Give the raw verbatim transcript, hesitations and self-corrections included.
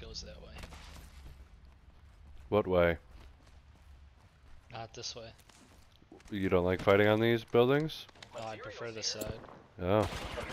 goes that way. What way? Not this way. You don't like fighting on these buildings? No, I prefer this side. Oh.